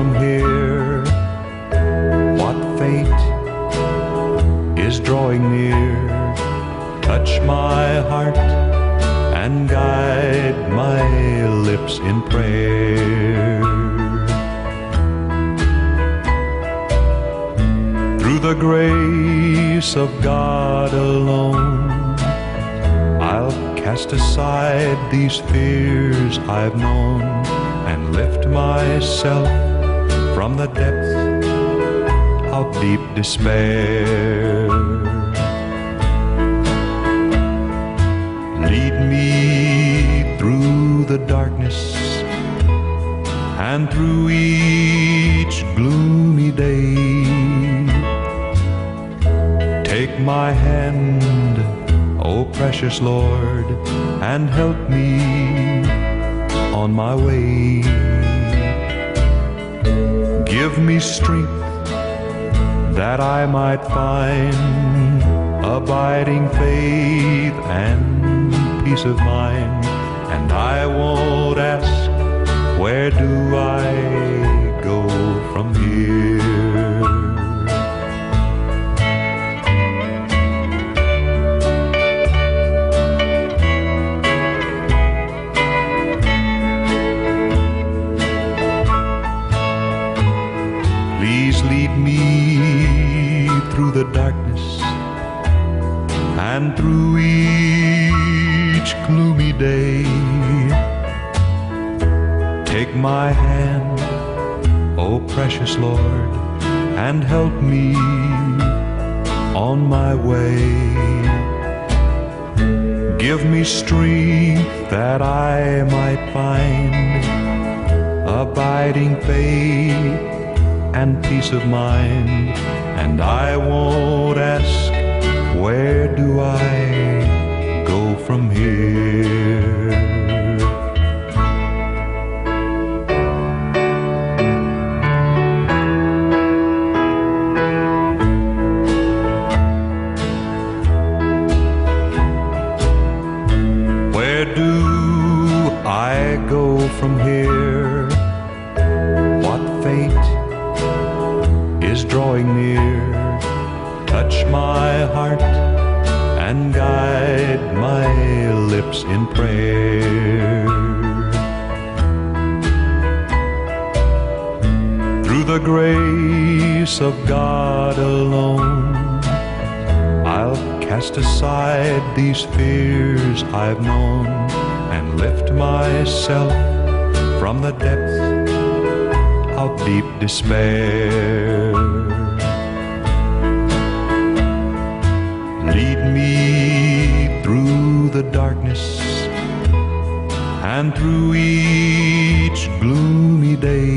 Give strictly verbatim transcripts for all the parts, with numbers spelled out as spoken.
from here? What fate is drawing near? Touch my heart and guide my lips in prayer. Through the grace of God alone, I'll cast aside these fears I've known and lift myself from the depths of deep despair. Lead me through the darkness and through each gloomy day. Take my hand, O precious Lord, and help me on my way. Give me strength that I might find abiding faith and peace of mind. And I won't ask, where do I go from here? Please lead me through the darkness and through each gloomy day. Take my hand, O precious Lord, and help me on my way. Give me strength that I might find abiding faith and peace of mind. And I won't ask, where do I go from here? Where do I go from here? What fate is drawing near? Touch my heart and guide my lips in prayer. Through the grace of God alone, I'll cast aside these fears I've known and lift myself from the depths of deep despair. Lead me through the darkness and through each gloomy day.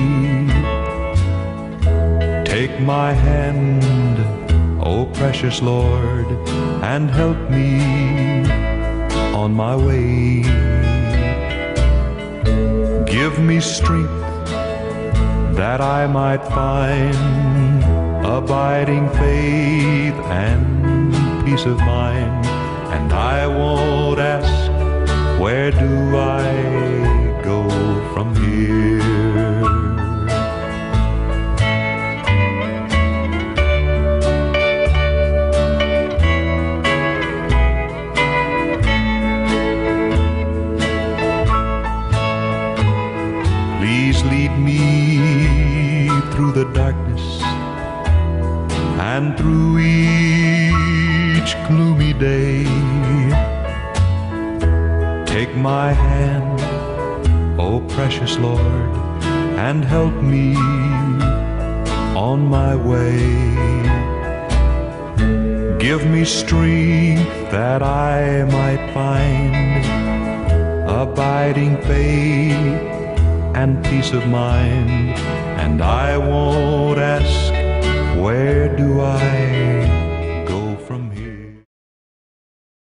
Take my hand, O precious Lord, and help me on my way. Give me strength that I might find abiding faith and peace of mind. And I won't ask, where do I go from here? Please lead me through the darkness and through each gloomy day. Take my hand, O precious Lord, and help me on my way. Give me strength that I might find abiding faith and peace of mind. And I won't ask, where do I